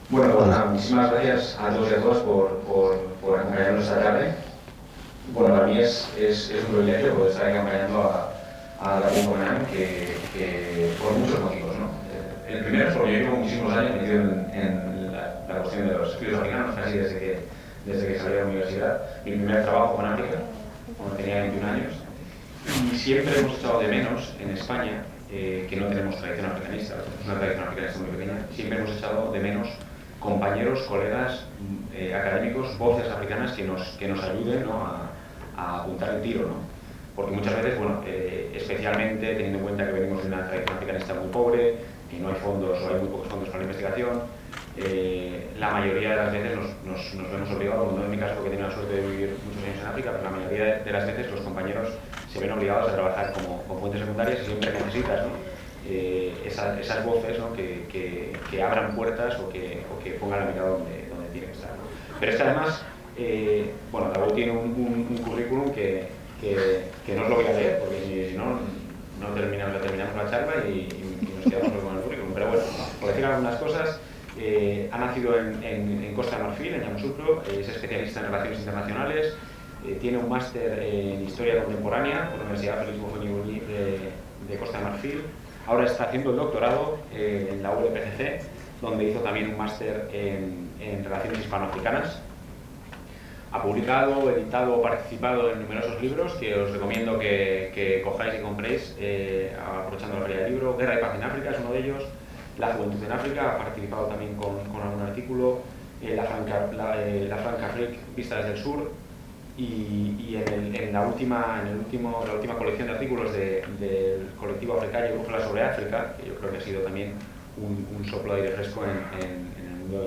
Bueno, pues nada, muchísimas gracias a todos y a todas por acompañarnos esta tarde. Bueno, para mí es un privilegio poder estar acompañando a David Conan, que por muchos motivos, ¿no? El primero es porque yo llevo muchísimos años metido en la cuestión de los estudios africanos, casi desde que salí de la universidad. Mi primer trabajo fue en África, cuando tenía 21 años, y siempre hemos echado de menos en España, que no tenemos tradición africanista, es una tradición africanista muy pequeña, siempre hemos echado de menos compañeros, colegas, académicos, voces africanas que nos ayuden, ¿no?, a apuntar el tiro, ¿no? Porque muchas veces, bueno, especialmente teniendo en cuenta que venimos de una tradición africanista muy pobre, que no hay fondos o hay muy pocos fondos para la investigación, la mayoría de las veces nos vemos obligados, no en mi caso porque he tenido la suerte de vivir muchos años en África, pero la mayoría de las veces los compañeros se ven obligados a trabajar como fuentes secundarias y siempre necesitas, ¿no?, esas voces, ¿no?, que abran puertas o que pongan la mirada donde tiene que estar, ¿no? Pero es que además, bueno, David tiene un currículum que no os lo voy a leer, porque si no, terminamos la charla y nos quedamos con el currículum. Pero bueno, por decir algunas cosas, ha nacido en Costa de Marfil, en Yamoussoukro, es especialista en relaciones internacionales, tiene un máster en Historia Contemporánea por la Universidad Félix Houphouët-Boigny de Costa de Marfil. Ahora está haciendo el doctorado en la ULPCC, donde hizo también un máster en Relaciones Hispanoafricanas. Ha publicado, editado, participado en numerosos libros que os recomiendo que cojáis y compréis, aprovechando la feria del libro. Guerra y Paz en África es uno de ellos. La Juventud en África, ha participado también con algún artículo. La Franca Afrique, Vista desde el Sur. Y en la última colección de artículos del colectivo africano y Brújula sobre África, que yo creo que ha sido también un soplo de aire fresco en el mundo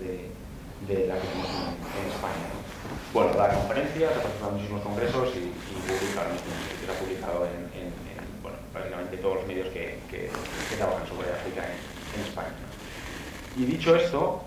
de la comunicación en España, ¿no? Bueno, da conferencias, ha participado en muchísimos congresos y ha publicado en bueno, prácticamente todos los medios que trabajan sobre África en España, ¿no? Y dicho esto,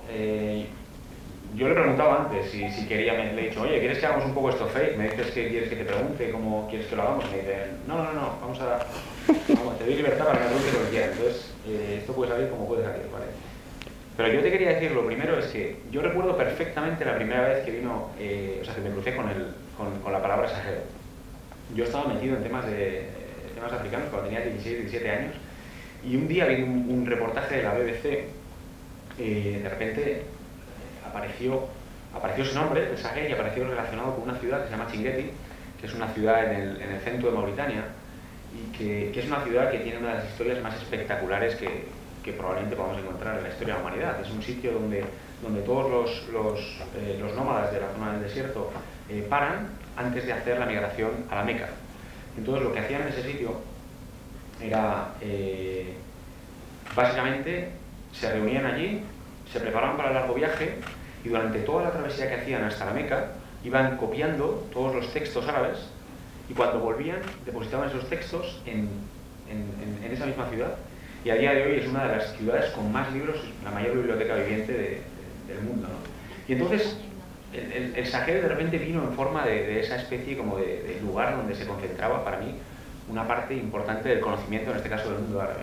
yo le he preguntado antes si quería, le he dicho, oye, ¿quieres que hagamos un poco esto fake? Me dices que quieres que te pregunte, ¿cómo quieres que lo hagamos? Y me dice, no, vamos, te doy libertad para que me preguntes lo que quieras. Entonces, esto puede salir como puede salir, ¿vale? Pero yo te quería decir, lo primero es que yo recuerdo perfectamente la primera vez que vino, o sea, que me crucé con la palabra Sahel. Yo estaba metido en temas africanos cuando tenía 16, 17 años, y un día vi un reportaje de la BBC, de repente apareció ese nombre, el Sahel, y apareció relacionado con una ciudad que se llama Chinguetti, que es una ciudad en el centro de Mauritania, y que es una ciudad que tiene una de las historias más espectaculares que probablemente podamos encontrar en la historia de la humanidad. Es un sitio donde todos los nómadas de la zona del desierto paran antes de hacer la migración a la Meca. Entonces lo que hacían en ese sitio era, básicamente, se reunían allí, se preparaban para el largo viaje y durante toda la travesía que hacían hasta la Meca iban copiando todos los textos árabes y cuando volvían depositaban esos textos en esa misma ciudad. Y a día de hoy es una de las ciudades con más libros, la mayor biblioteca viviente del mundo, ¿no? Y entonces el Sahel de repente vino en forma de esa especie como de lugar donde se concentraba para mí una parte importante del conocimiento, en este caso del mundo árabe,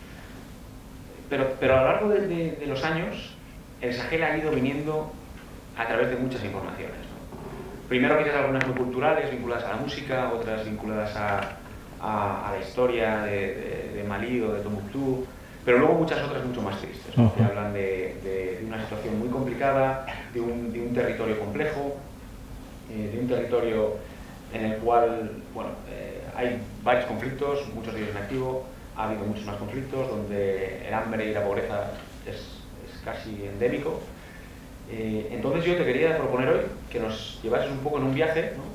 ¿no? Pero a lo largo de los años el Sahel ha ido viniendo a través de muchas informaciones, ¿no? Primero quizás algunas muy culturales, vinculadas a la música, otras vinculadas a la historia de Malí o de Tombuctú, pero luego muchas otras mucho más tristes, ¿no? Que hablan de una situación muy complicada, de un territorio complejo, de un territorio en el cual, bueno, hay varios conflictos, muchos de ellos en activo, ha habido muchos más conflictos, donde el hambre y la pobreza es casi endémico. Entonces yo te quería proponer hoy que nos llevases un poco en un viaje, ¿no?,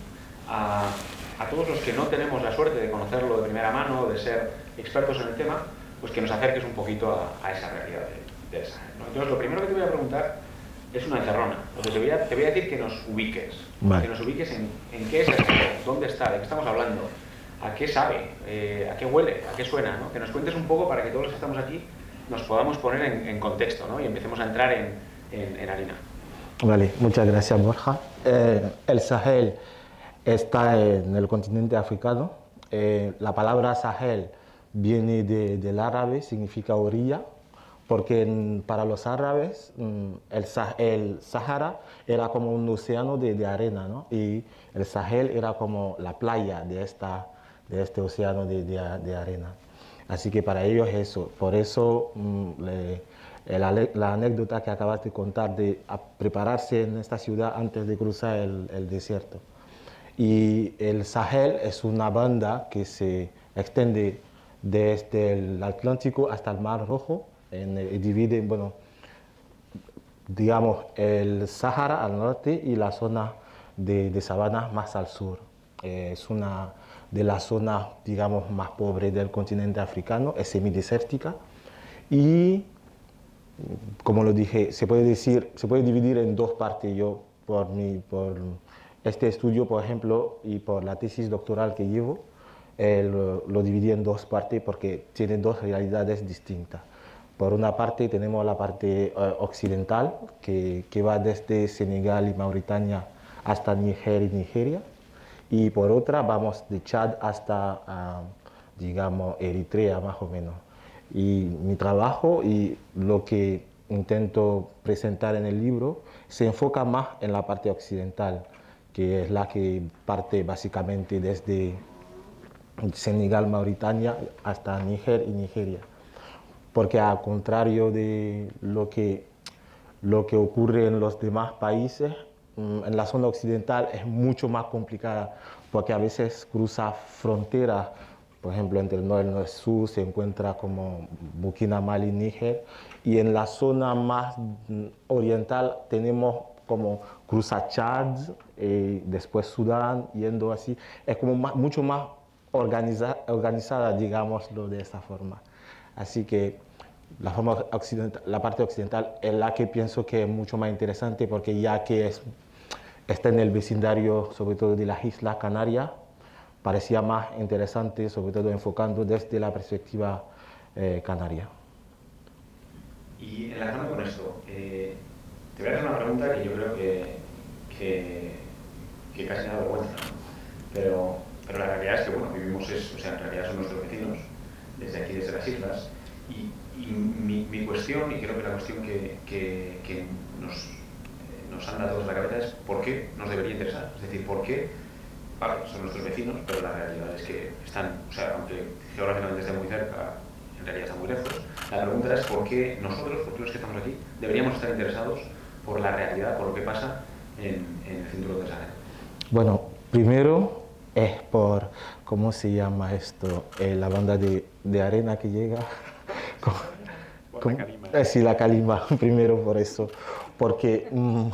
a todos los que no tenemos la suerte de conocerlo de primera mano, de ser expertos en el tema, pues que nos acerques un poquito a esa realidad de esa, ¿no? Entonces lo primero que te voy a preguntar es una encerrona. Te voy a decir que nos ubiques, vale, que nos ubiques en qué es esto, dónde está, de qué estamos hablando, a qué sabe, a qué huele, a qué suena, ¿no? Que nos cuentes un poco para que todos los que estamos aquí nos podamos poner en contexto, ¿no?, y empecemos a entrar en harina. Vale, muchas gracias, Borja. El Sahel está en el continente africano. La palabra Sahel viene del árabe, significa orilla, porque para los árabes el Sahara era como un océano de arena, ¿no? Y el Sahel era como la playa de este océano de arena. Así que para ellos eso, por eso la anécdota que acabas de contar de prepararse en esta ciudad antes de cruzar el desierto. Y el Sahel es una banda que se extiende desde el Atlántico hasta el Mar Rojo, y divide, bueno, digamos, el Sahara al norte y la zona de sabana más al sur. Es una de las zonas, digamos, más pobres del continente africano, es semidesértica y, como lo dije, se puede dividir en dos partes. Yo, por este estudio, por ejemplo, y por la tesis doctoral que llevo, lo dividí en dos partes porque tiene dos realidades distintas. Por una parte tenemos la parte occidental, que va desde Senegal y Mauritania hasta Níger y Nigeria, y por otra vamos de Chad hasta, digamos, Eritrea, más o menos. Y mi trabajo y lo que intento presentar en el libro se enfoca más en la parte occidental, que es la que parte básicamente desde Senegal, Mauritania hasta Níger y Nigeria. Porque al contrario de lo que ocurre en los demás países, en la zona occidental es mucho más complicada, porque a veces cruza fronteras, por ejemplo, entre el norte y el sur se encuentra como Burkina, Mali, Níger, y en la zona más oriental tenemos como cruza Chad, después Sudán, yendo así, es como mucho más organizada, digámoslo de esta forma. Así que la parte occidental es la que pienso que es mucho más interesante, porque ya que está en el vecindario, sobre todo de las Islas Canarias, parecía más interesante, sobre todo enfocando desde la perspectiva canaria. Y enlazando con esto, te voy a hacer una pregunta que yo creo que casi me da vergüenza, ¿no? Pero la realidad es que, bueno, vivimos, o sea, en realidad son nuestros vecinos, desde aquí, desde las islas, y mi cuestión, y creo que la cuestión que nos anda a todos la cabeza es ¿por qué nos debería interesar? Es decir, ¿por qué? Vale, son nuestros vecinos, pero la realidad es que están, o sea, aunque geográficamente estén muy cerca, en realidad están muy lejos. La pregunta es ¿por qué nosotros, por los que estamos aquí, deberíamos estar interesados por la realidad, por lo que pasa en el cinturón del Sahel? Bueno, primero es por, ¿cómo se llama esto? La banda de arena que llega. Por la calima. Sí, la calima, primero por eso. Porque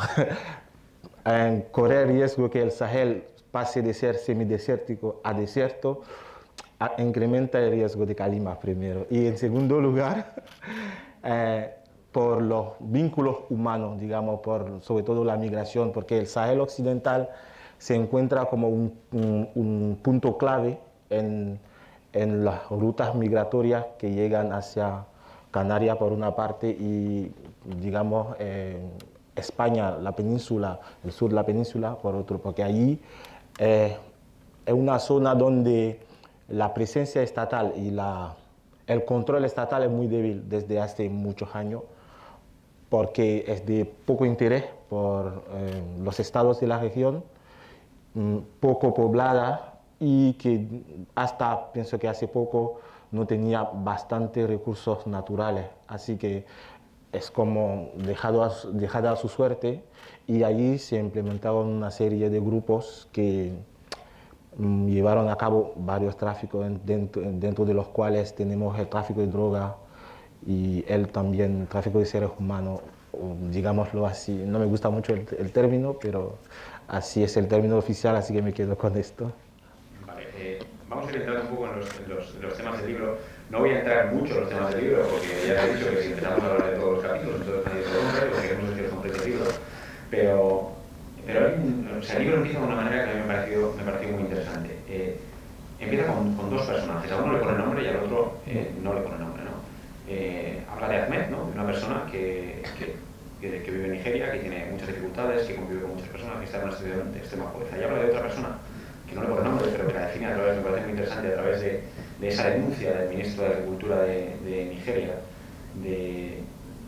correr riesgo que el Sahel pase de ser semidesértico a desierto, incrementa el riesgo de calima primero. Y en segundo lugar, por los vínculos humanos, digamos, sobre todo la migración, porque el Sahel occidental se encuentra como un punto clave en las rutas migratorias que llegan hacia Canarias por una parte y, digamos, España, la península, el sur de la península por otro, porque allí es una zona donde la presencia estatal y el control estatal es muy débil desde hace muchos años, porque es de poco interés por los estados de la región, poco poblada y que hasta, pienso que hace poco, no tenía bastantes recursos naturales. Así que es como dejada a su suerte, y allí se implementaron una serie de grupos que llevaron a cabo varios tráficos, dentro de los cuales tenemos el tráfico de droga y el tráfico de seres humanos, digámoslo así. No me gusta mucho el término, pero así es el término oficial, así que me quedo con esto. Vale, vamos a ir entrando un poco en los temas del libro. No voy a entrar mucho en los temas del libro, porque ya te he dicho que si empezamos a hablar de todos los capítulos, entonces nadie se lo compra, lo que queremos es que os compréis el libro. Pero el libro empieza de una manera que a mí me pareció muy interesante. Empieza con dos personajes, a uno le pone nombre y al otro no le pone nombre, ¿no? Habla de Ahmed, ¿no? De una persona que vive en Nigeria, que tiene muchas dificultades, que convive con muchas personas, que está en una situación de extrema pobreza. Y habla de otra persona que no le pone nombre, pero que la define a través, me parece muy interesante, a través de esa denuncia del ministro de Agricultura de Nigeria, de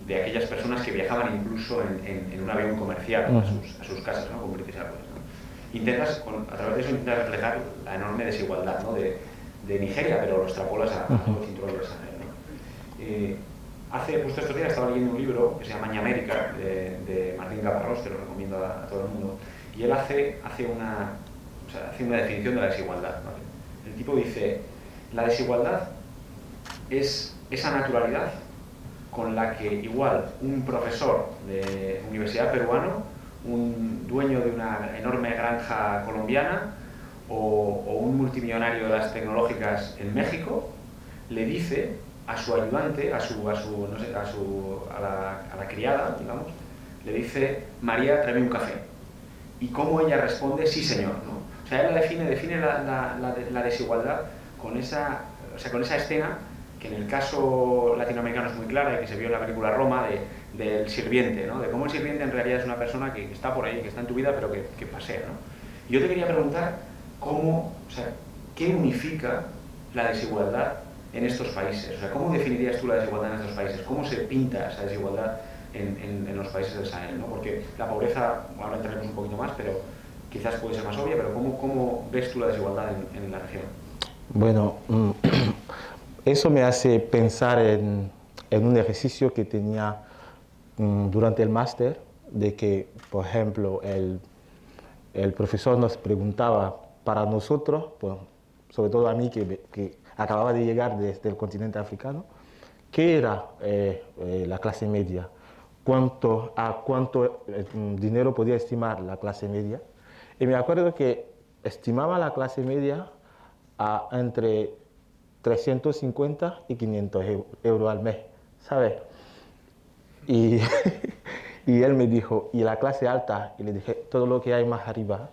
de aquellas personas que viajaban incluso en un avión comercial a sus casas, ¿no? Con brindis árboles, ¿no? Intentas, a través de eso, intentas reflejar la enorme desigualdad, ¿no? de Nigeria, pero lo extrapolas a todo el cinturón del Sahel, ¿no? Justo estos días estaba leyendo un libro que se llama Ñamérica, de Martín Gavarrós, que lo recomiendo a todo el mundo, y él hace una definición de la desigualdad, ¿vale? El tipo dice: la desigualdad es esa naturalidad con la que igual un profesor de universidad peruano, un dueño de una enorme granja colombiana o un multimillonario de las tecnológicas en México le dice a su ayudante, a la criada, digamos, le dice: María, tráeme un café. Y cómo ella responde: sí, señor, ¿no? O sea, él define la desigualdad con esa escena que en el caso latinoamericano es muy clara y que se vio en la película Roma del sirviente, ¿no? De cómo el sirviente en realidad es una persona que está por ahí, que está en tu vida, pero que pasea, ¿no? Y yo te quería preguntar ¿qué unifica la desigualdad en estos países? O sea, ¿cómo definirías tú la desigualdad en estos países? ¿Cómo se pinta esa desigualdad en los países del Sahel, ¿no? Porque la pobreza, ahora entraremos un poquito más, pero quizás puede ser más obvia, pero ¿cómo ves tú la desigualdad en la región? Bueno, eso me hace pensar en un ejercicio que tenía durante el máster, de que, por ejemplo, el profesor nos preguntaba para nosotros, pues, sobre todo a mí que acababa de llegar desde el continente africano, ¿qué era la clase media? ¿Cuánto dinero podía estimar la clase media? Y me acuerdo que estimaba la clase media a entre 350 y 500 euros al mes, ¿sabes? Y, y él me dijo: ¿y la clase alta? Y le dije: todo lo que hay más arriba.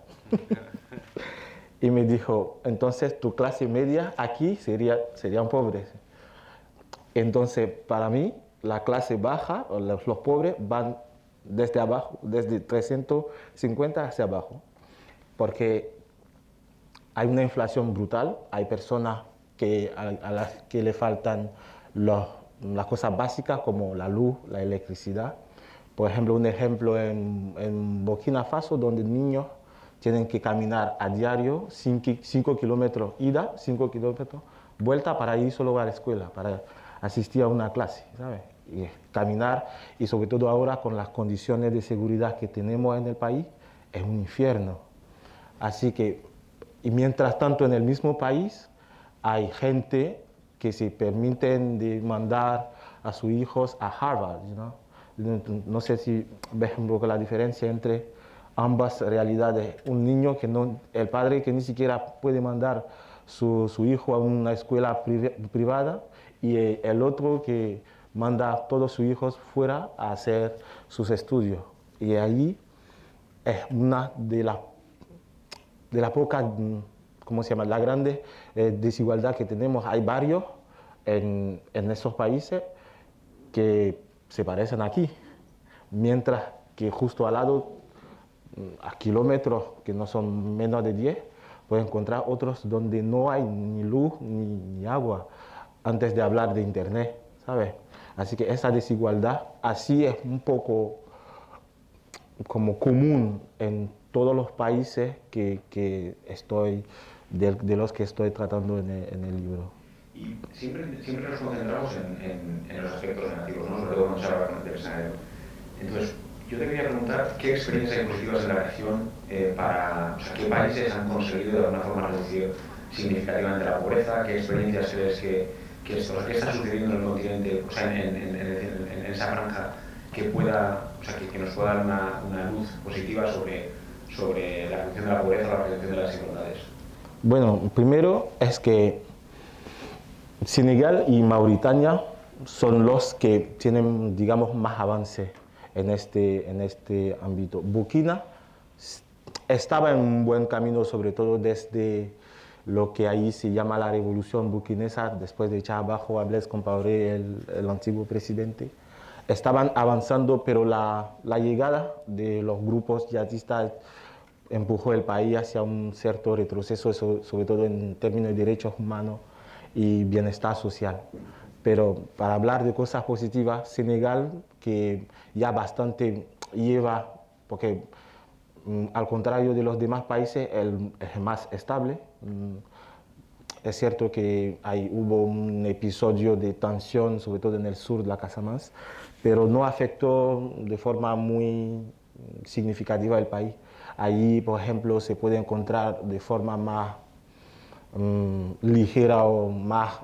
Y me dijo: entonces tu clase media aquí serían pobres. Entonces, para mí, la clase baja, o los pobres, van desde abajo, desde 350 hacia abajo, porque hay una inflación brutal, hay personas a las que le faltan las cosas básicas como la luz, la electricidad. Por ejemplo, un ejemplo en Burkina Faso, donde niños tienen que caminar a diario 5 kilómetros ida, 5 kilómetros vuelta para ir solo a la escuela, para asistir a una clase, ¿sabes? Y caminar, y sobre todo ahora con las condiciones de seguridad que tenemos en el país, es un infierno. Así que, y mientras tanto en el mismo país hay gente que se permiten de mandar a sus hijos a Harvard, ¿no? No sé si ves un poco la diferencia entre ambas realidades. Un niño el padre que ni siquiera puede mandar su hijo a una escuela privada, y el otro que manda a todos sus hijos fuera a hacer sus estudios. Y ahí es una de las pocas, ¿cómo se llama?, la grande desigualdad que tenemos. Hay varios en esos países que se parecen aquí, mientras que justo al lado, a kilómetros que no son menos de 10, puedes encontrar otros donde no hay ni luz ni agua, antes de hablar de internet, ¿sabes? Así que esa desigualdad así es un poco como común en todos los países de los que estoy tratando en el libro. Y siempre nos concentramos en los aspectos negativos, ¿no? Sobre todo cuando se habla del Sahel. Entonces, yo te quería preguntar qué experiencias hay positivas en la región qué países han conseguido de alguna forma reducir significativamente la pobreza, qué experiencias crees qué está sucediendo en el continente, o sea, en esa franja que nos pueda dar una luz positiva sobre la reducción de la pobreza o la reducción de las desigualdades. Bueno, primero es que Senegal y Mauritania son los que tienen, digamos, más avance en este ámbito. Burkina estaba en un buen camino, sobre todo desde lo que ahí se llama la revolución burkinesa, después de echar abajo a Blaise Compaoré, el antiguo presidente. Estaban avanzando, pero la llegada de los grupos yihadistas empujó el país hacia un cierto retroceso, sobre todo en términos de derechos humanos y bienestar social. Pero para hablar de cosas positivas, Senegal, que ya bastante lleva, porque al contrario de los demás países, es más estable. Es cierto que hubo un episodio de tensión, sobre todo en el sur de la Casamance, pero no afectó de forma muy significativa el país. Allí, por ejemplo, se puede encontrar de forma más ligera o más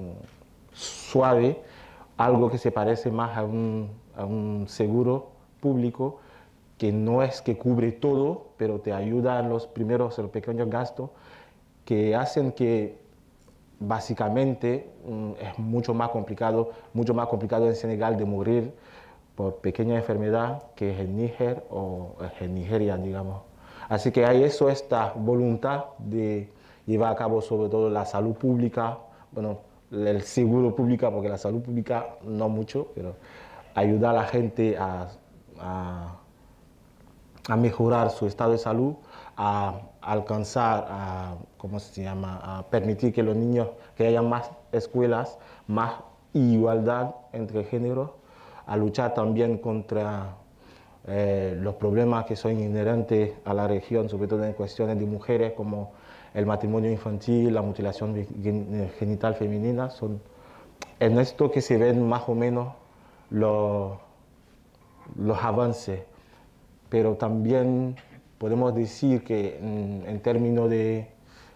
suave algo que se parece más a un seguro público, que no es que cubre todo, pero te ayuda en los pequeños gastos que hacen que básicamente es mucho más complicado en Senegal de morir por pequeña enfermedad que es en Níger o en Nigeria, digamos. Así que hay esta voluntad de llevar a cabo sobre todo la salud pública, bueno, el seguro público, porque la salud pública no mucho, pero ayudar a la gente a mejorar su estado de salud, a alcanzar, a permitir que los niños, que haya más escuelas, más igualdad entre géneros, a luchar también contra los problemas que son inherentes a la región, sobre todo en cuestiones de mujeres como el matrimonio infantil, la mutilación genital femenina. En esto que se ven más o menos los avances, pero también podemos decir que en términos de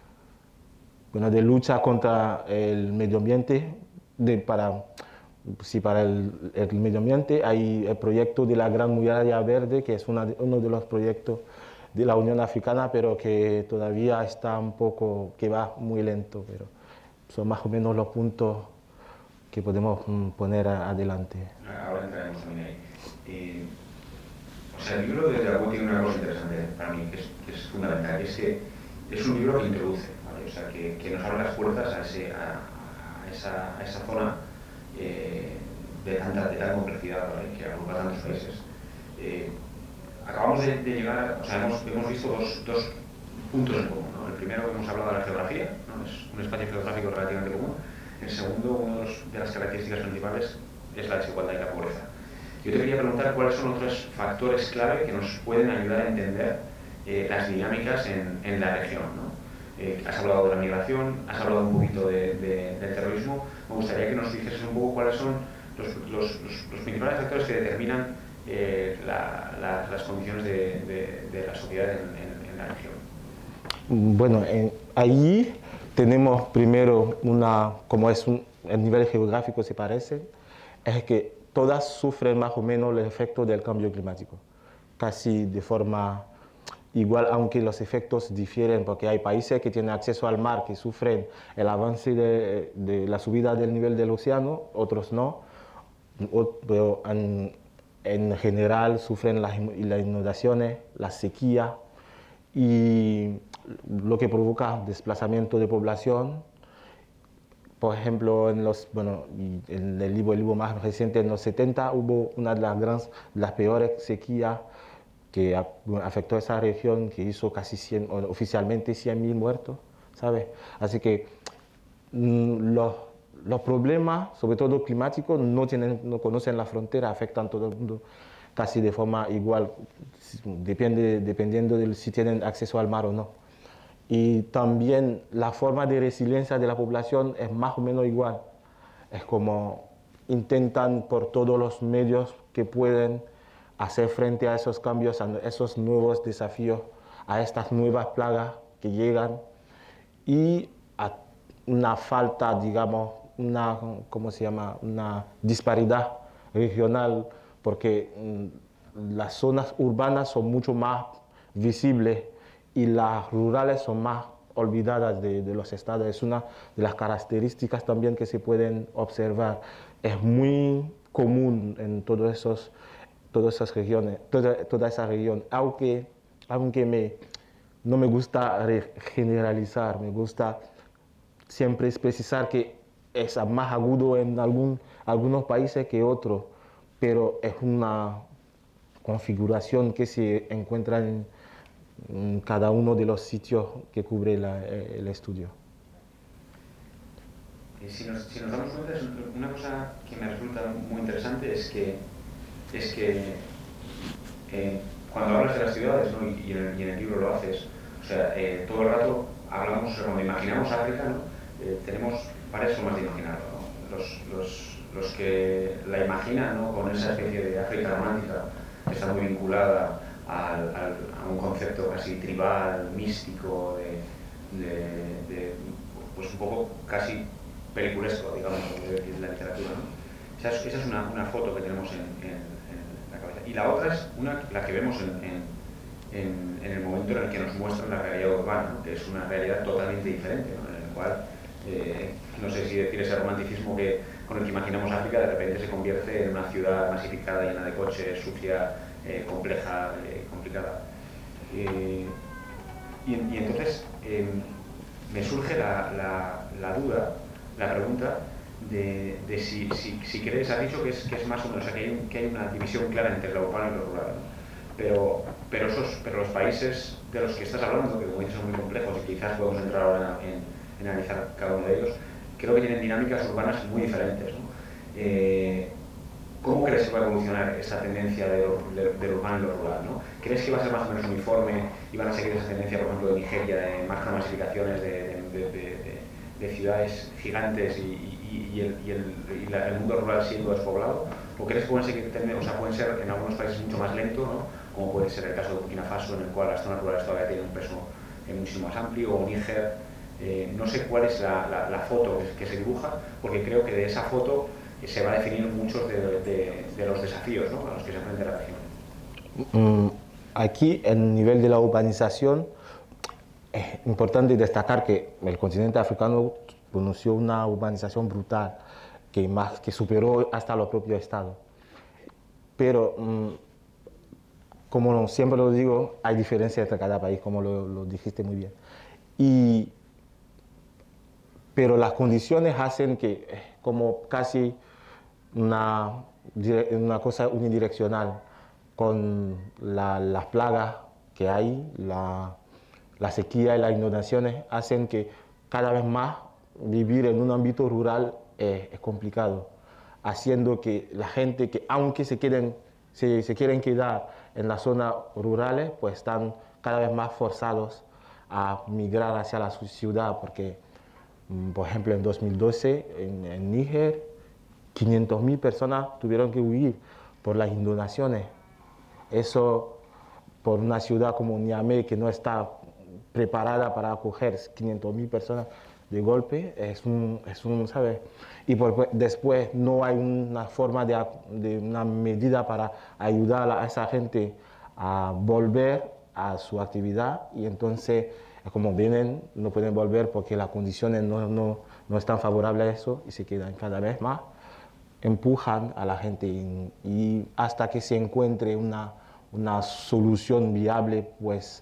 lucha contra el medio ambiente, para el medio ambiente hay el proyecto de la Gran Muralla Verde, que es uno de los proyectos de la Unión Africana, pero que todavía está que va muy lento, pero son más o menos los puntos que podemos poner adelante. Ahora entraremos también ahí. O sea, el libro de Agut tiene una cosa interesante para mí, que es fundamental, que es que es un libro que introduce, ¿vale? O sea, que nos abre las puertas a esa zona de tanta complejidad, ¿vale? Que agrupa tantos países. Acabamos de llegar, o sea, hemos visto dos puntos en común, ¿no? El primero, hemos hablado de la geografía, ¿no? Es un espacio geográfico relativamente común. El segundo, una de las características principales es la desigualdad y la pobreza. Yo te quería preguntar cuáles son otros factores clave que nos pueden ayudar a entender las dinámicas en la región, ¿no? Has hablado de la migración, has hablado un poquito del terrorismo. Me gustaría que nos dijeses un poco cuáles son los principales factores que determinan las condiciones de la sociedad en la región. Bueno, allí tenemos primero como el nivel geográfico se parece, es que todas sufren más o menos los efectos del cambio climático, casi de forma igual, aunque los efectos difieren, porque hay países que tienen acceso al mar, que sufren el avance de la subida del nivel del océano, otros no, pero en general sufren las inundaciones, la sequía, y lo que provoca desplazamiento de población. Por ejemplo, en el libro más reciente, en los 70, hubo una de las peores sequías que afectó a esa región, que hizo casi oficialmente 100.000 muertos, ¿sabes? Así que los problemas, sobre todo climáticos, no conocen la frontera, afectan a todo el mundo casi de forma igual, dependiendo de si tienen acceso al mar o no. Y también la forma de resiliencia de la población es más o menos igual. Es como intentan por todos los medios que pueden hacer frente a esos cambios, a esos nuevos desafíos, a estas nuevas plagas que llegan, y a una falta, digamos, una disparidad regional, porque las zonas urbanas son mucho más visibles y las rurales son más olvidadas de los estados. Es una de las características también que se pueden observar. Es muy común en todas esas regiones, toda esa región, aunque no me gusta generalizar, me gusta siempre precisar que es más agudo en algunos países que otros, pero es una configuración que se encuentra en cada uno de los sitios que cubre el estudio. Si nos damos cuenta, una cosa que me resulta muy interesante es que es que cuando hablas de las ciudades, ¿no? y en el libro lo haces, o sea, todo el rato hablamos, cuando imaginamos África, ¿no? Tenemos varias formas de imaginarlo, ¿no? Los que la imaginan, ¿no? Con esa especie de África romántica que está muy vinculada a un concepto casi tribal, místico, pues un poco casi peliculesco, digamos, de la literatura, ¿no? Esa es una foto que tenemos en la cabeza. Y la otra es la que vemos en el momento en el que nos muestran la realidad urbana, ¿no? Que es una realidad totalmente diferente, ¿no? En el cual, no sé si decir ese romanticismo con el que imaginamos África, de repente se convierte en una ciudad masificada, llena de coches, sucia, compleja, complicada. Y entonces me surge la duda, la pregunta de si crees, has dicho que es más o menos, o sea, que hay una división clara entre lo urbano y lo rural, ¿no? Pero los países de los que estás hablando, que como dices son muy complejos y quizás podemos entrar ahora en analizar cada uno de ellos, creo que tienen dinámicas urbanas muy diferentes, ¿no? ¿Cómo crees que va a evolucionar esta tendencia del urbano y lo rural, ¿no? ¿Crees que va a ser más o menos uniforme y van a seguir esa tendencia, por ejemplo, de Nigeria, de más masificaciones de ciudades gigantes y el mundo rural siendo despoblado? ¿O crees que pueden seguir pueden ser en algunos países mucho más lento, ¿no? Como puede ser el caso de Burkina Faso, en el cual las zonas rurales todavía tienen un peso muchísimo más amplio, o Níger? No sé cuál es la foto que se dibuja, porque creo que de esa foto se va a definir muchos de los desafíos, ¿no? A los que se enfrenta la región. Aquí, el nivel de la urbanización, es importante destacar que el continente africano conoció una urbanización brutal que superó hasta los propios estados. Pero, como siempre lo digo, hay diferencias entre cada país, como lo dijiste muy bien. Pero las condiciones hacen que, como casi una cosa unidireccional, con las plagas que hay, la sequía y las inundaciones, hacen que cada vez más vivir en un ámbito rural es complicado, haciendo que la gente que, aunque se quieren quedar en las zonas rurales, pues están cada vez más forzados a migrar hacia la ciudad, porque, por ejemplo, en 2012, en Níger, 500.000 personas tuvieron que huir por las inundaciones. Eso, por una ciudad como Niamey, que no está preparada para acoger 500.000 personas de golpe, ¿sabes? Y después no hay una forma de una medida para ayudar a esa gente a volver a su actividad, y entonces, como vienen, no pueden volver porque las condiciones no están favorables a eso, y se quedan cada vez más, empujan a la gente, y hasta que se encuentre una solución viable, pues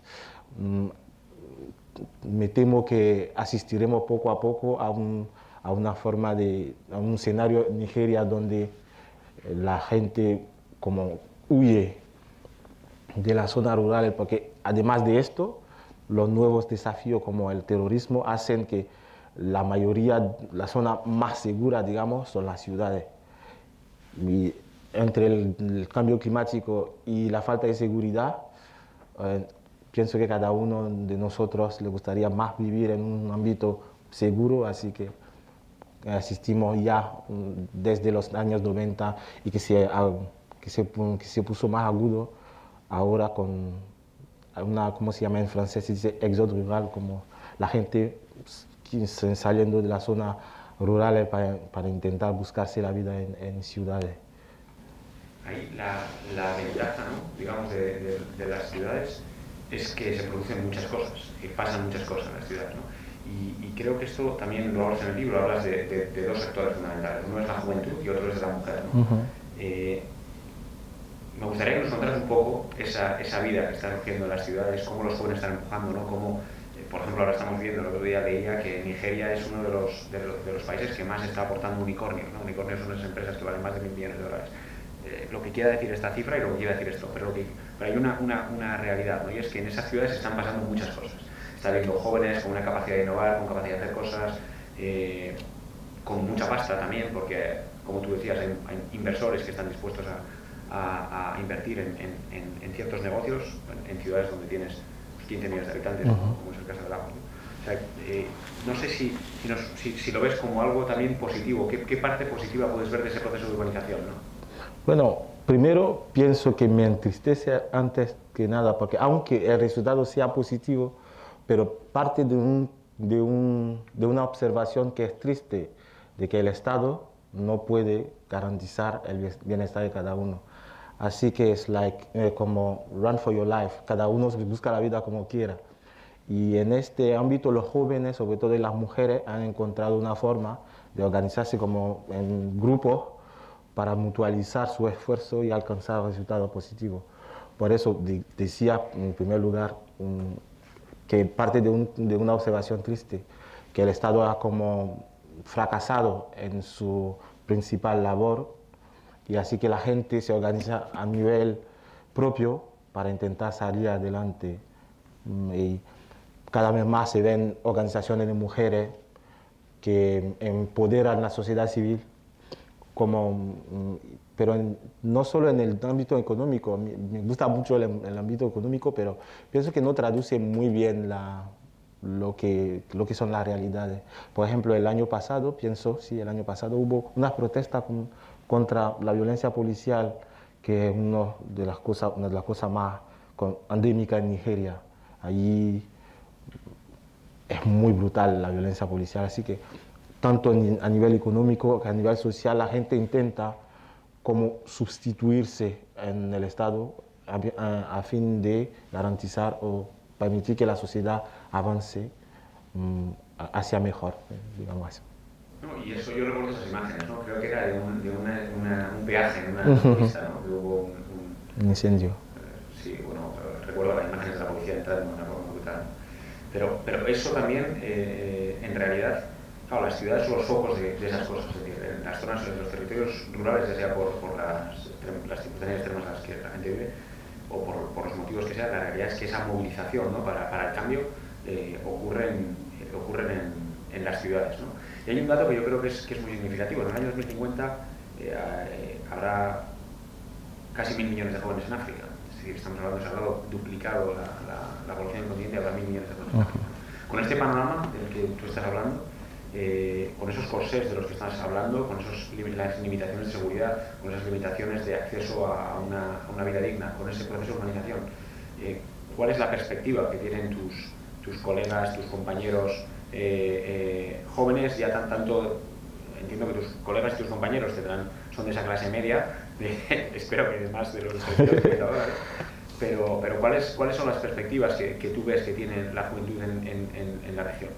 me temo que asistiremos poco a poco a un escenario en Nigeria donde la gente como huye de las zonas rurales, porque además de esto, los nuevos desafíos como el terrorismo hacen que la zona más segura, digamos, son las ciudades. Y entre el cambio climático y la falta de seguridad, pienso que cada uno de nosotros le gustaría más vivir en un ámbito seguro, así que asistimos ya desde los años 90 y que se puso más agudo ahora con ¿cómo se llama en francés? Se dice éxodo rural, como la gente saliendo de las zonas rurales para intentar buscarse la vida en ciudades. Ahí la ventaja, ¿no? Digamos, de las ciudades es que se producen muchas cosas, que pasan muchas cosas en las ciudades, ¿no? Y creo que esto también lo hablas en el libro, hablas de dos sectores fundamentales. Uno es la juventud y otro es la mujer, ¿no? Me gustaría que nos contaras un poco esa vida que está surgiendo en las ciudades, cómo los jóvenes están empujando, ¿no? Cómo, por ejemplo, ahora estamos viendo, el otro día leía que Nigeria es uno de los países que más está aportando unicornios, ¿no? Unicornios son unas empresas que valen más de $1.000 millones. Lo que quiera decir esta cifra y lo que quiera decir esto, pero hay una realidad, ¿no? Y es que en esas ciudades están pasando muchas cosas. Está habiendo jóvenes con una capacidad de innovar, con capacidad de hacer cosas, con mucha pasta también, porque, como tú decías, hay inversores que están dispuestos a a invertir en ciertos negocios en ciudades donde tienes 15 millones de habitantes, como es el caso de Lagos, ¿no? O sea, no sé si lo ves como algo también positivo. ¿Qué parte positiva puedes ver de ese proceso de urbanización, ¿no? Bueno, primero pienso que me entristece antes que nada, porque aunque el resultado sea positivo, pero parte de una observación que es triste, de que el Estado no puede garantizar el bienestar de cada uno. Así que es como run for your life, cada uno busca la vida como quiera. Y en este ámbito los jóvenes, sobre todo las mujeres, han encontrado una forma de organizarse como en grupos para mutualizar su esfuerzo y alcanzar resultados positivos. Por eso decía en primer lugar que parte de una observación triste, que el Estado ha como fracasado en su principal labor, y así que la gente se organiza a nivel propio para intentar salir adelante. Y cada vez más se ven organizaciones de mujeres que empoderan la sociedad civil, pero no solo en el ámbito económico. Me gusta mucho el ámbito económico, pero pienso que no traduce muy bien lo que son las realidades. Por ejemplo, el año pasado hubo unas protestas contra la violencia policial, que es una de las cosas más endémicas en Nigeria. Allí es muy brutal la violencia policial, así que tanto a nivel económico que a nivel social la gente intenta como sustituirse en el Estado a fin de garantizar o permitir que la sociedad avance hacia mejor, digamos así. No, y eso yo recuerdo esas imágenes, ¿no? Creo que era de un peaje en una autopista, ¿no? Que hubo un incendio. Sí, bueno, recuerdo las imágenes de la policía entrando de una forma brutal. Pero eso también, en realidad, claro, las ciudades son los focos de esas cosas. Es decir, en las zonas, en los territorios rurales, ya sea por las circunstancias extremas en las que la gente vive, o por los motivos que sean, la realidad es que esa movilización, ¿no?, para el cambio ocurren en las ciudades, ¿no? Y hay un dato que yo creo que es muy significativo. En el año 2050 habrá casi 1.000 millones de jóvenes en África. Es decir, se ha hablado duplicado la población del continente, habrá 1.000 millones de jóvenes en África. Con este panorama del que tú estás hablando, con esos corsés de los que estás hablando, con las limitaciones de seguridad, con esas limitaciones de acceso a una vida digna, con ese proceso de urbanización, ¿cuál es la perspectiva que tienen tus colegas, tus compañeros jóvenes? Ya tanto entiendo que tus colegas y tus compañeros son de esa clase media, espero que más de los que ahora, pero ¿cuáles son las perspectivas que tú ves que tiene la juventud en la región?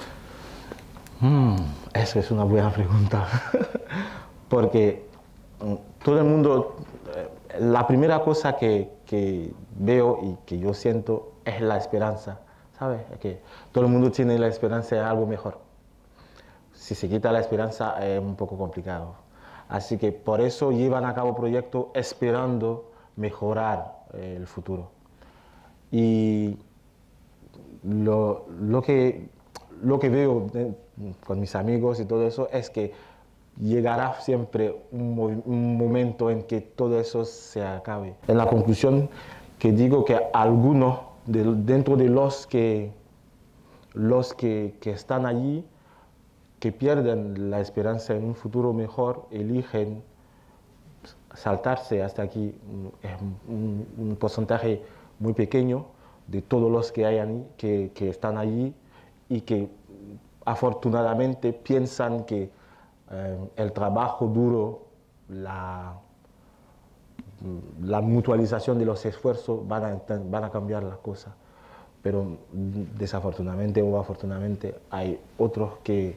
Eso es una buena pregunta, porque todo el mundo, la primera cosa que veo y que yo siento es la esperanza, ¿sabes? Que todo el mundo tiene la esperanza de algo mejor. Si se quita la esperanza es un poco complicado. Así que por eso llevan a cabo proyectos esperando mejorar el futuro. Y lo que veo con mis amigos y todo eso es que llegará siempre un momento en que todo eso se acabe. En la conclusión que digo que algunos dentro de los que están allí, que pierden la esperanza en un futuro mejor, eligen saltarse hasta aquí. Es un porcentaje muy pequeño de todos los que hay que están allí y que afortunadamente piensan que el trabajo duro, la mutualización de los esfuerzos van a cambiar las cosas. Pero desafortunadamente o afortunadamente hay otros que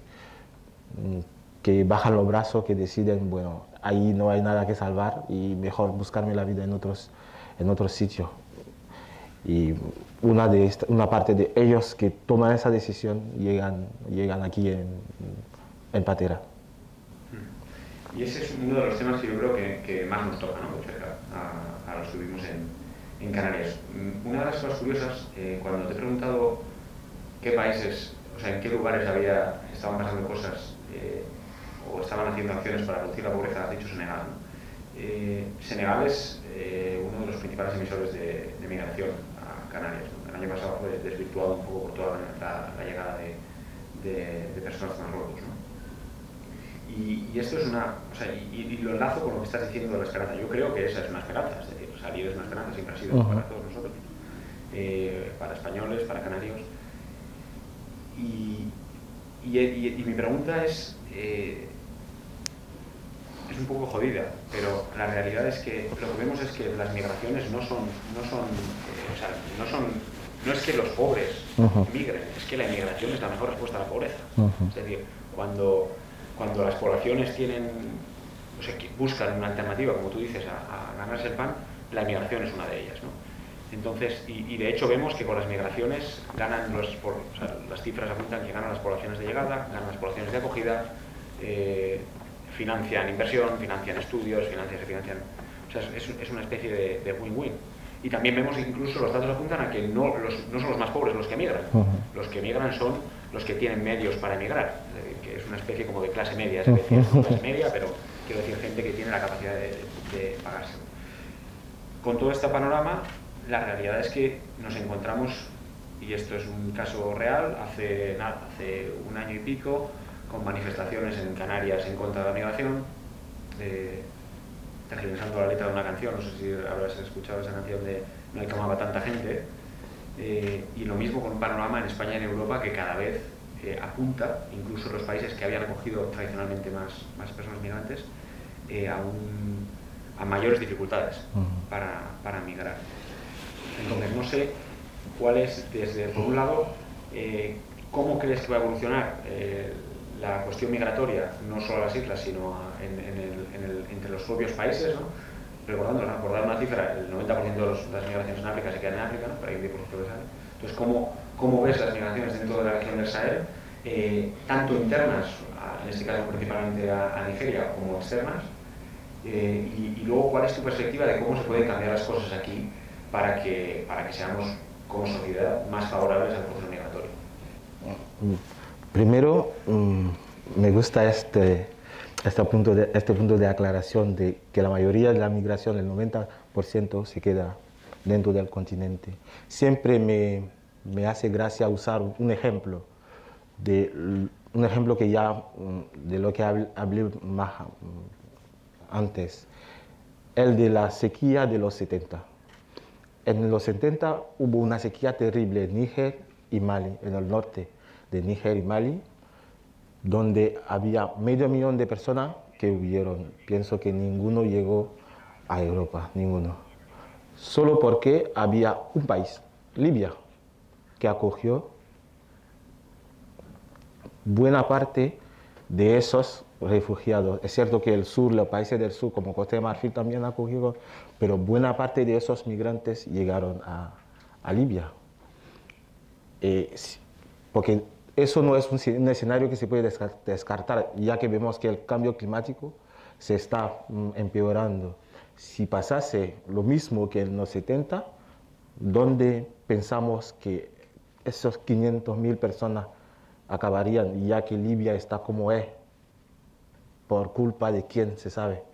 bajan los brazos, que deciden, bueno, ahí no hay nada que salvar y mejor buscarme la vida en otros sitios. Y una parte de ellos que toman esa decisión llegan aquí en Patera. Y ese es uno de los temas que yo creo que más nos toca, ¿no?, de cerca a los que vivimos en Canarias. Una de las cosas curiosas, cuando te he preguntado qué países, o sea, en qué lugares estaban pasando cosas o estaban haciendo acciones para reducir la pobreza, has dicho Senegal, ¿no? Senegal es uno de los principales emisores de migración a Canarias, ¿no? El año pasado fue desvirtuado un poco por toda la llegada de personas de Marruecos, ¿no? Y esto es una... O sea, y lo enlazo con lo que estás diciendo de la esperanza. Yo creo que esa es una esperanza, es decir, salir es una esperanza, siempre ha sido para todos nosotros, para españoles, para canarios. Y mi pregunta es un poco jodida, pero la realidad es que lo que vemos es que las migraciones no es que los pobres migren, es que la inmigración es la mejor respuesta a la pobreza. Es decir, cuando las poblaciones buscan una alternativa, como tú dices, a ganarse el pan, la inmigración es una de ellas, ¿no? Entonces, y de hecho vemos que con las migraciones ganan las cifras apuntan que ganan las poblaciones de llegada, ganan las poblaciones de acogida, financian inversión, financian estudios, financian... O sea, es una especie de win-win. Y también vemos que incluso los datos apuntan a que no son los más pobres los que emigran. Los que emigran son los que tienen medios para emigrar, que es una especie como de clase media, es decir, clase media, pero quiero decir gente que tiene la capacidad de pagarse. Con todo este panorama, la realidad es que nos encontramos, y esto es un caso real, hace un año y pico, con manifestaciones en Canarias en contra de la migración, tergiversando la letra de una canción, no sé si habrás escuchado esa canción de No hay que amaba tanta gente, y lo mismo con un panorama en España y en Europa que cada vez apunta, incluso los países que habían acogido tradicionalmente más personas migrantes, a mayores dificultades para migrar. Entonces, no sé cuál es, por un lado, cómo crees que va a evolucionar la cuestión migratoria, no solo a las islas, sino entre los propios países, ¿no? Recordar una cifra, el 90% de las migraciones en África se quedan en África, ¿no? Para ir por los propios Sahel. Entonces, ¿cómo ves las migraciones dentro de la región del Sahel, tanto internas, en este caso principalmente a Nigeria, como externas? Y luego, ¿cuál es tu perspectiva de cómo se pueden cambiar las cosas aquí para que seamos, como sociedad, más favorables al proceso migratorio? Primero, me gusta este punto de aclaración de que la mayoría de la migración, el 90%, se queda dentro del continente. Siempre me hace gracia usar un ejemplo que ya de lo que hablé más antes, el de la sequía de los 70. En los 70 hubo una sequía terrible en Níger y Mali, en el norte de Níger y Mali, donde había 500.000 de personas que huyeron. Pienso que ninguno llegó a Europa, ninguno. Solo porque había un país, Libia, que acogió buena parte de esos refugiados. Es cierto que el sur, los países del sur, como Costa de Marfil, también acogieron, pero buena parte de esos migrantes llegaron a Libia. Porque eso no es un escenario que se puede descartar, ya que vemos que el cambio climático se está empeorando. Si pasase lo mismo que en los 70, ¿dónde pensamos que esos 500.000 personas acabarían, ya que Libia está como es? Por culpa de quién se sabe.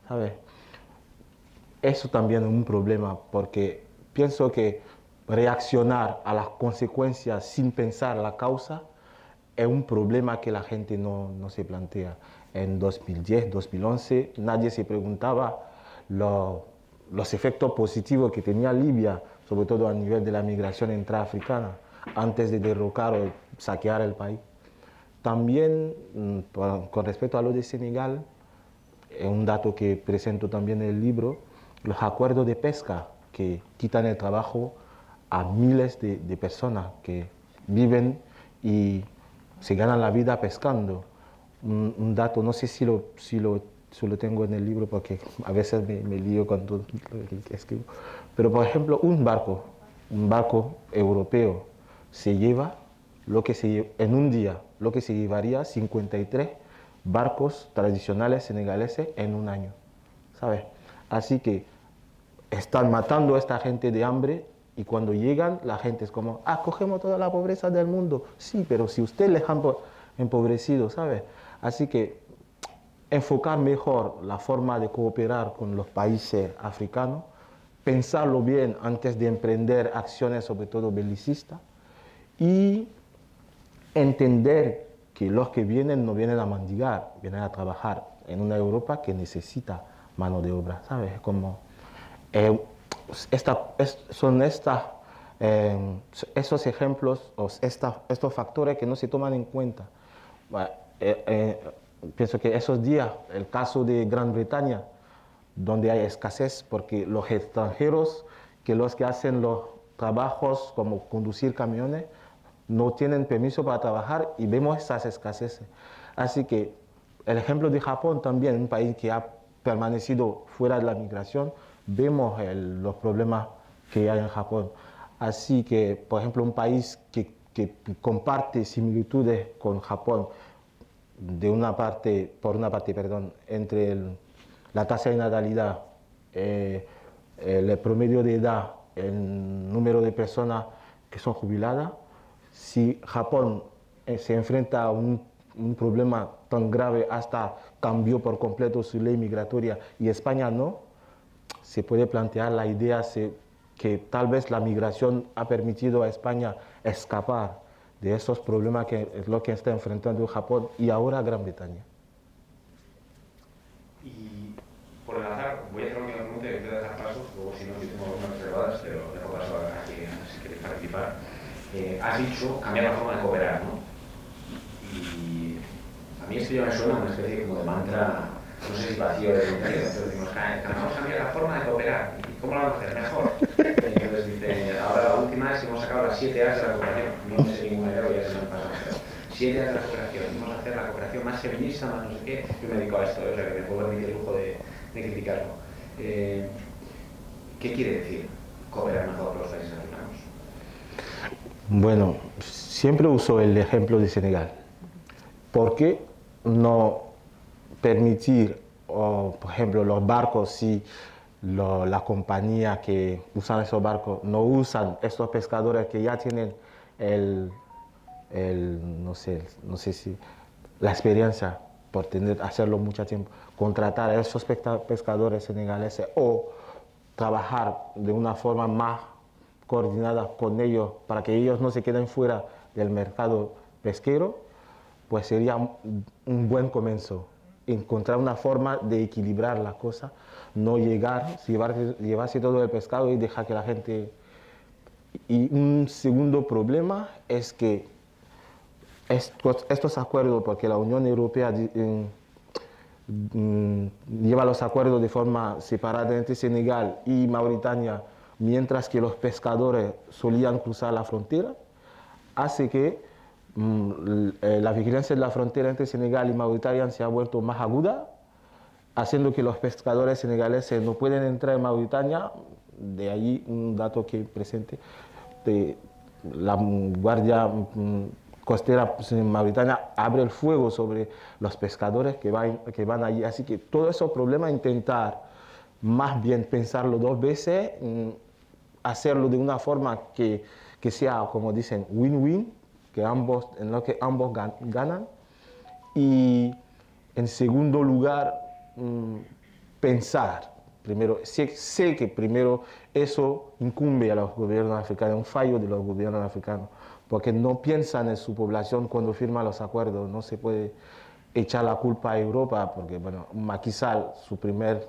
Eso también es un problema, porque pienso que reaccionar a las consecuencias sin pensar la causa es un problema que la gente no se plantea. En 2010, 2011, nadie se preguntaba los efectos positivos que tenía Libia, sobre todo a nivel de la migración intraafricana, antes de derrocar o saquear el país. También, con respecto a lo de Senegal, un dato que presento también en el libro, los acuerdos de pesca que quitan el trabajo a miles de personas que viven y se ganan la vida pescando. Un dato, no sé si lo tengo en el libro porque a veces me lío con todo lo que escribo, pero por ejemplo un barco europeo se lleva en un día lo que se llevaría 53 barcos tradicionales senegaleses en un año, ¿sabes? Así que están matando a esta gente de hambre y cuando llegan la gente es como, cogemos toda la pobreza del mundo. Sí, pero si usted les han empobrecido, ¿sabes? Así que enfocar mejor la forma de cooperar con los países africanos, pensarlo bien antes de emprender acciones, sobre todo belicistas, y entender que los que vienen no vienen a mendigar, vienen a trabajar en una Europa que necesita mano de obra, ¿sabes? Como, son esos ejemplos, o estos factores que no se toman en cuenta. Bueno, pienso que esos días, el caso de Gran Bretaña, donde hay escasez, porque los extranjeros, que los que hacen los trabajos como conducir camiones, no tienen permiso para trabajar y vemos esas escaseces. Así que el ejemplo de Japón también, un país que ha permanecido fuera de la migración, vemos los problemas que hay en Japón. Así que, por ejemplo, un país que comparte similitudes con Japón, por una parte, entre la tasa de natalidad, el promedio de edad, el número de personas que son jubiladas. Si Japón se enfrenta a un problema tan grave, hasta cambió por completo su ley migratoria, y España no, se puede plantear la idea que tal vez la migración ha permitido a España escapar de esos problemas que es lo que está enfrentando Japón y ahora Gran Bretaña. Y por el azar, voy a hacer una pregunta que quiero dejar paso, luego si no, yo tengo algunas reservadas, pero dejo paso a quien si queréis participar. Has dicho cambiar la forma de cooperar, ¿no? Y a mí esto ya me suena a una especie como de mantra, no sé si vacío de contenido. Entonces decimos, vamos a cambiar la forma de cooperar. ¿Y cómo lo vamos a hacer? Mejor. Entonces dice, ahora la última es que hemos sacado las 7 A's de la cooperación. No sé ninguna idea, ya se me pasa. 7 A's de la cooperación. Vamos a hacer la cooperación más feminista, más no sé qué. Yo me dedico a esto, o sea que me puedo permitir el lujo de criticarlo. ¿Qué quiere decir cooperar mejor con los países africanos? Bueno, siempre uso el ejemplo de Senegal. ¿Por qué no permitir, por ejemplo, los barcos, si la compañía que usan esos barcos no usan estos pescadores que ya tienen no sé si la experiencia por hacerlo mucho tiempo, contratar a esos pescadores senegaleses o trabajar de una forma más coordinada con ellos para que ellos no se queden fuera del mercado pesquero, pues sería un buen comienzo. Encontrar una forma de equilibrar la cosa, no llevarse todo el pescado y dejar que la gente... Y un segundo problema es que estos acuerdos, porque la Unión Europea lleva los acuerdos de forma separada entre Senegal y Mauritania, mientras que los pescadores solían cruzar la frontera, hace que la vigilancia de la frontera entre Senegal y Mauritania se ha vuelto más aguda, haciendo que los pescadores senegaleses no pueden entrar en Mauritania. De allí un dato que presente, la Guardia Costera Mauritania abre el fuego sobre los pescadores que van allí. Así que todos esos problemas, intentar más bien pensarlo 2 veces, hacerlo de una forma que sea, como dicen, win-win, en lo que ambos ganan. Y en segundo lugar, pensar. Primero, sé que primero eso incumbe a los gobiernos africanos, un fallo de los gobiernos africanos, porque no piensan en su población cuando firman los acuerdos. No se puede echar la culpa a Europa, porque bueno, Macky Sall, su primer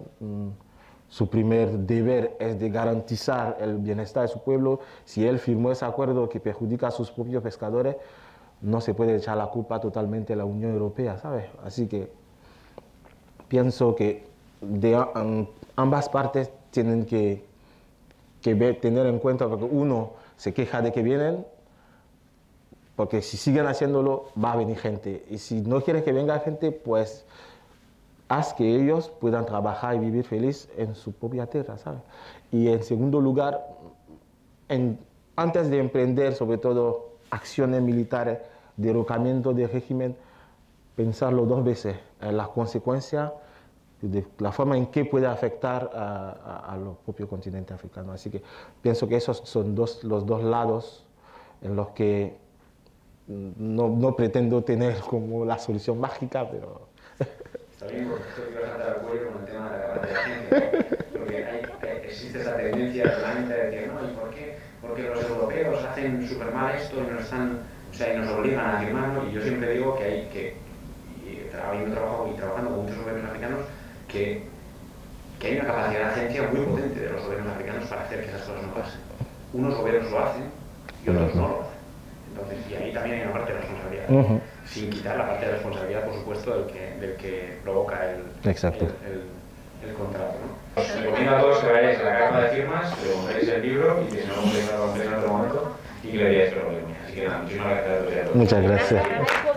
deber es de garantizar el bienestar de su pueblo. Si él firmó ese acuerdo que perjudica a sus propios pescadores, no se puede echar la culpa totalmente a la Unión Europea, ¿sabes? Así que pienso que ambas partes tienen que tener en cuenta, porque uno se queja de que vienen, porque si siguen haciéndolo va a venir gente, y si no quieres que venga gente, pues haz que ellos puedan trabajar y vivir feliz en su propia tierra, ¿sabes? Y en segundo lugar, antes de emprender sobre todo acciones militares, derrocamiento del régimen, pensarlo 2 veces en las consecuencias, de la forma en que puede afectar a los propios continentes africanos. Así que pienso que esos son los 2 lados en los que no pretendo tener como la solución mágica, pero Está bien, porque esto que ibas a saltar al cuello con el tema de la capacidad de agencia, ¿no? Porque existe esa tendencia realmente de decir, no, ¿y por qué? Porque los europeos hacen súper mal esto y nos están, o sea, y nos obligan a firmarlo, y yo siempre digo que hay que, habiendo trabajado y trabajando con muchos gobiernos africanos, que hay una capacidad de agencia muy potente de los gobiernos africanos para hacer que esas cosas no pasen. Unos gobiernos lo hacen y otros no lo hacen. Entonces, y ahí también hay una parte de responsabilidad, sin quitar la parte de responsabilidad, por supuesto, del que provoca el contrato, ¿no? Os recomiendo a todos que vayáis a la carpa de firmas, que compréis el libro y que si no lo compréis en otro momento y que le digáis que lo leáis. Así que nada, muchísimas gracias a todos. Muchas gracias.